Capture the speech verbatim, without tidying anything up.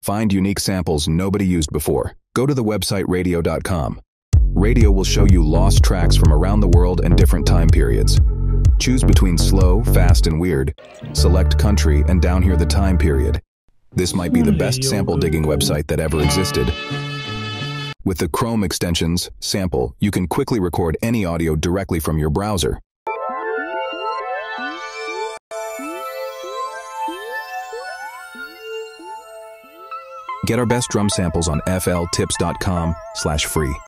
Find unique samples nobody used before. Go to the website radio dot com. Radio will show you lost tracks from around the world and different time periods. Choose between slow, fast, and weird. Select country and down here the time period. This might be the best sample digging website that ever existed. With the Chrome extensions, Sample, you can quickly record any audio directly from your browser. Get our best drum samples on f l tips dot com slash free.